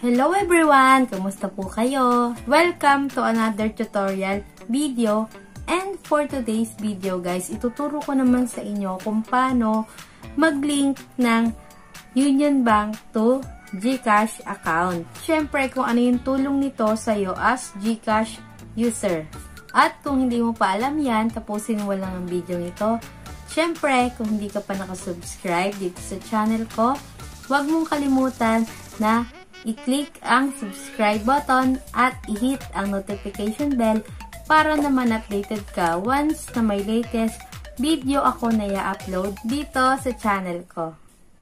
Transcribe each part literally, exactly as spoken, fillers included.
Hello everyone! Kumusta po kayo? Welcome to another tutorial video. And for today's video guys, ituturo ko naman sa inyo kung paano mag-link ng Union Bank to GCash account. Siyempre, kung ano yung tulong nito sa iyo as GCash user. At kung hindi mo pa alam yan, tapusin mo lang ang video nito. Siyempre, kung hindi ka pa nakasubscribe dito sa channel ko, huwag mong kalimutan na i-click ang subscribe button at i-hit ang notification bell para naman updated ka once na may latest video ako na i-upload dito sa channel ko.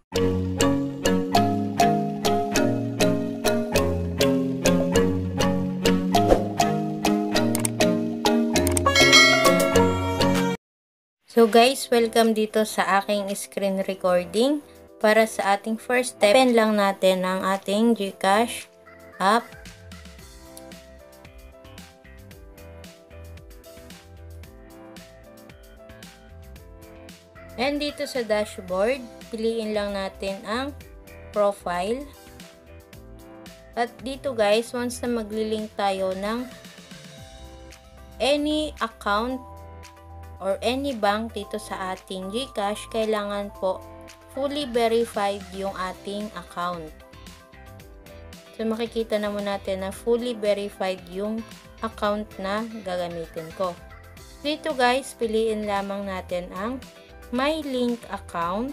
So guys, welcome dito sa aking screen recording. Para sa ating first step, open lang natin ang ating GCash app. And dito sa dashboard, piliin lang natin ang profile. At dito guys, once na magli-link tayo ng any account or any bank dito sa ating GCash, kailangan po fully verified yung ating account. So, makikita naman natin na fully verified yung account na gagamitin ko. Dito guys, piliin lamang natin ang My Link Account.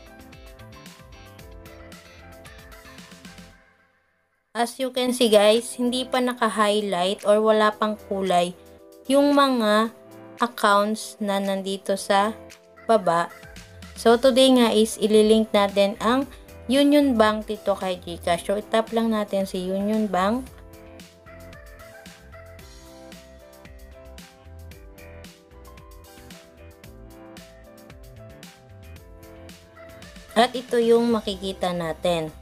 As you can see guys, hindi pa naka-highlight or wala pang kulay yung mga accounts na nandito sa baba. So, today nga is ililink natin ang Union Bank dito kay GCash. So, itap lang natin si Union Bank. At ito yung makikita natin.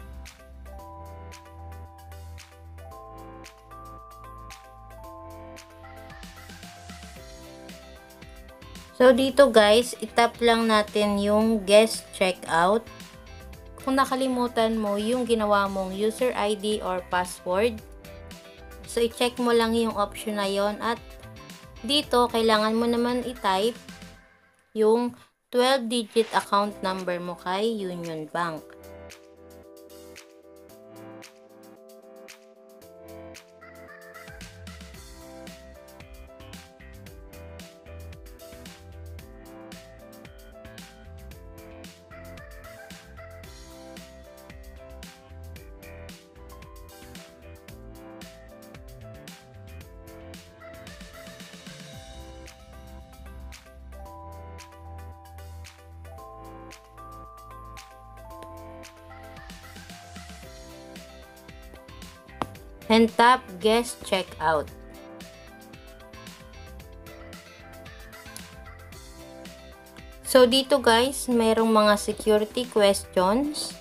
So, dito guys, itap lang natin yung guest checkout. Kung nakalimutan mo yung ginawa mong user I D or password, so i-check mo lang yung option na yon. At dito, kailangan mo naman i-type yung twelve digit account number mo kay Union Bank. And tap guest checkout. So dito guys, mayroong mga security questions.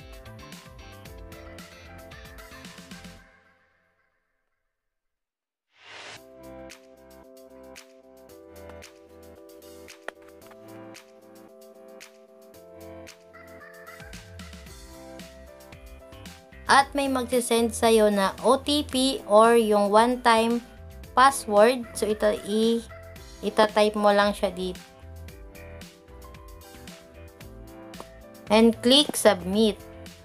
At may magsisend sa'yo na O T P or yung one-time password. So, ito i ita-type mo lang siya dito. And click submit.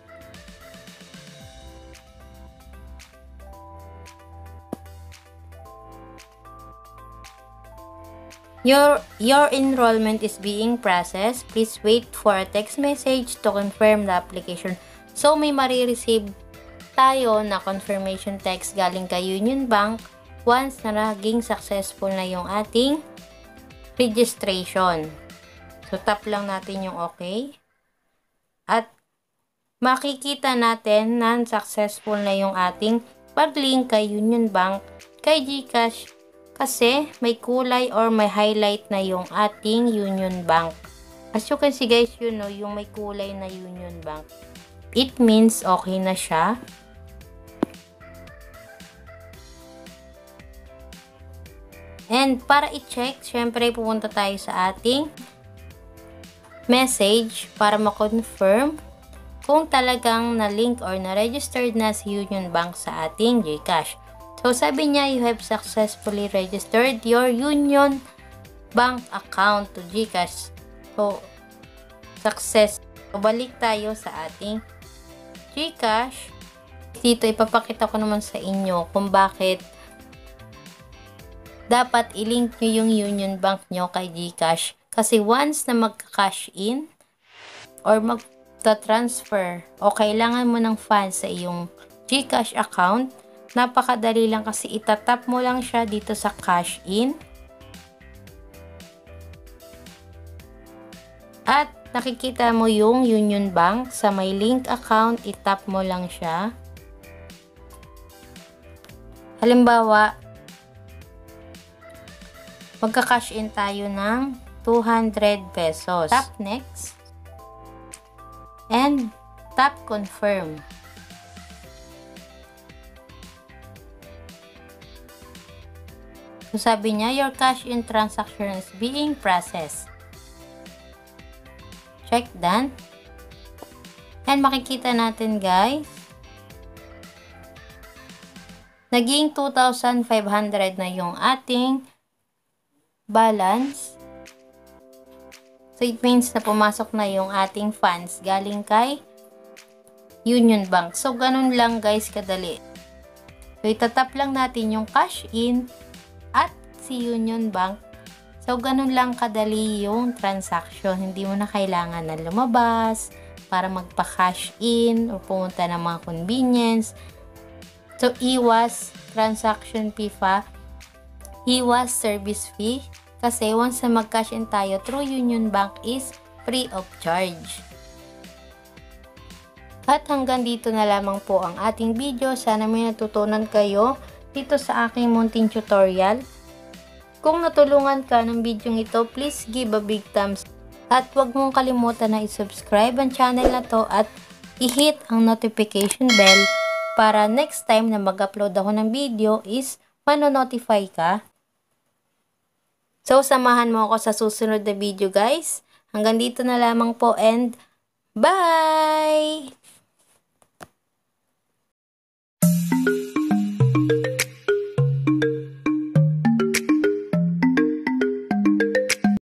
Your, your enrollment is being processed. Please wait for a text message to confirm the application. So, may marireceive tayo na confirmation text galing kay Union Bank once na naging successful na yung ating registration. So, tap lang natin yung okay. At makikita natin na successful na yung ating pag-link kay Union Bank kay GCash kasi may kulay or may highlight na yung ating Union Bank. As you can see guys, you know, yung may kulay na Union Bank. It means okay na siya. And para i-check, syempre pupunta tayo sa ating message para ma-confirm kung talagang na-link or na-registered na si Union Bank sa ating GCash. So, sabi niya, you have successfully registered your Union Bank account to GCash. So, success. So, balik tayo sa ating GCash. Dito, ipapakita ko naman sa inyo kung bakit dapat i-link nyo yung Union Bank nyo kay GCash. Kasi once na magka-cash in or magta-transfer o kailangan mo ng funds sa iyong GCash account, napakadali lang kasi itatap mo lang siya dito sa cash in. At nakikita mo yung Union Bank sa may link account, itap mo lang siya. Halimbawa, magka-cash in tayo ng two hundred pesos. Tap next. And tap confirm. So, sabi niya, your cash in transaction is being processed. Check done. And makikita natin, guys, naging two thousand five hundred na yung ating balance. So, it means na pumasok na yung ating funds galing kay Union Bank. So, ganun lang guys kadali. So, itatap lang natin yung cash in at si Union Bank. So, ganun lang kadali yung transaction. Hindi mo na kailangan na lumabas para magpa-cash in o pumunta ng mga convenience. So, iwas transaction fee pa, iwas service fee, kasi once na mag-cash in tayo through Union Bank is free of charge. At hanggang dito na lamang po ang ating video. Sana may natutunan kayo dito sa aking munting tutorial. Kung natulungan ka ng video ito, please give a big thumbs up. At huwag mong kalimutan na i-subscribe ang channel na to at i-hit ang notification bell para next time na mag-upload ako ng video is mano-notify ka. So, samahan mo ako sa susunod na video guys. Hanggang dito na lamang po and bye!